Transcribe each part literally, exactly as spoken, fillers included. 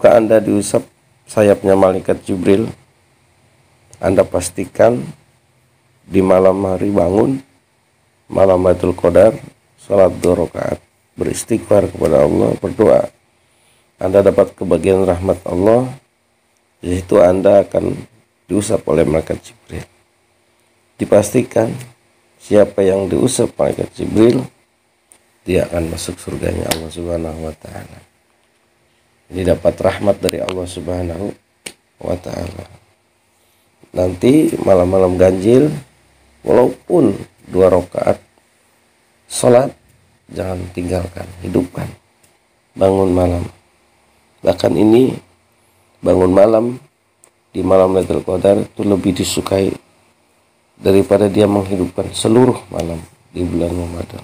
Tahukah Anda diusap sayapnya malaikat Jibril? Anda pastikan di malam hari bangun, malam Lailatul Qadar, salat dua rakaat, beristighfar kepada Allah, berdoa. Anda dapat kebagian rahmat Allah, yaitu Anda akan diusap oleh malaikat Jibril. Dipastikan siapa yang diusap malaikat Jibril, dia akan masuk surganya Allah Subhanahu wa taala. Ini dapat rahmat dari Allah Subhanahu wa taala. Nanti malam-malam ganjil, walaupun dua rakaat salat, jangan tinggalkan, hidupkan. Bangun malam. Bahkan ini bangun malam di malam Lailatul Qadar itu lebih disukai daripada dia menghidupkan seluruh malam di bulan Ramadan.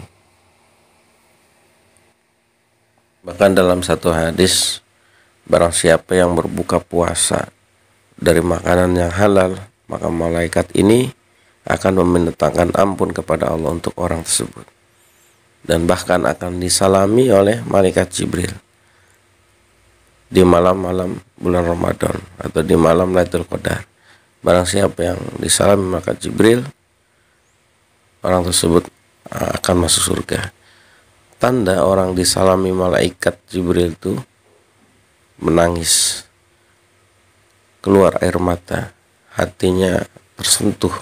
Bahkan dalam satu hadis, barang siapa yang berbuka puasa dari makanan yang halal, maka malaikat ini akan memintakan ampun kepada Allah untuk orang tersebut, dan bahkan akan disalami oleh malaikat Jibril di malam-malam bulan Ramadan atau di malam Lailatul Qadar. Barang siapa yang disalami malaikat Jibril, orang tersebut akan masuk surga. Tanda orang disalami malaikat Jibril itu menangis, keluar air mata, hatinya tersentuh,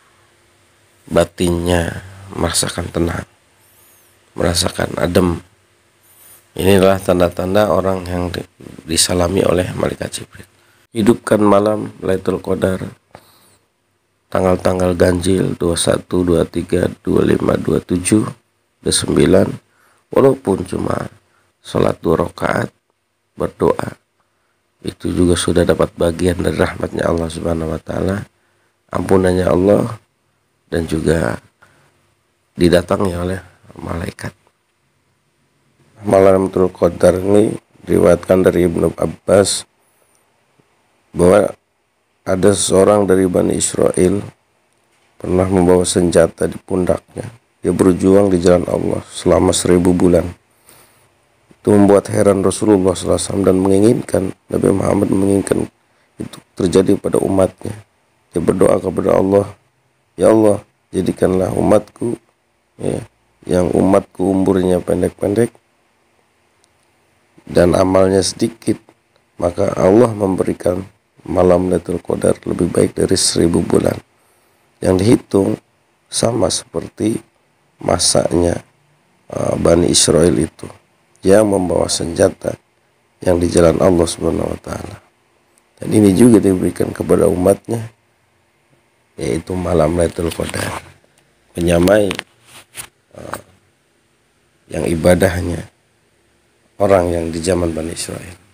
batinnya merasakan tenang, merasakan adem. Inilah tanda-tanda orang yang disalami oleh malaikat Jibril. Hidupkan malam Lailatul Qadar, tanggal-tanggal ganjil dua puluh satu, dua puluh tiga, dua puluh lima, dua puluh tujuh, dua puluh sembilan, walaupun cuma sholat dua rakaat, berdoa, itu juga sudah dapat bagian dari rahmatnya Allah Subhanahu wa taala, ampunannya Allah, dan juga didatangi oleh malaikat. Malam Lailatul Qadar ini diriwayatkan dari Ibnu Abbas bahwa ada seorang dari Bani Israel pernah membawa senjata di pundaknya. Dia berjuang di jalan Allah selama seribu bulan. Itu membuat heran Rasulullah shallallahu alaihi wasallam dan menginginkan, Nabi Muhammad menginginkan itu terjadi pada umatnya. Dia berdoa kepada Allah, ya Allah, jadikanlah umatku, ya, yang umatku umurnya pendek-pendek dan amalnya sedikit, maka Allah memberikan malam Lailatul Qadar lebih baik dari seribu bulan, yang dihitung sama seperti masanya uh, Bani Israel itu yang membawa senjata yang di jalan Allah Subhanahu wa taala. Dan ini juga diberikan kepada umatnya, yaitu malam Lailatul Qadar, menyamai uh, yang ibadahnya orang yang di zaman Bani Israel.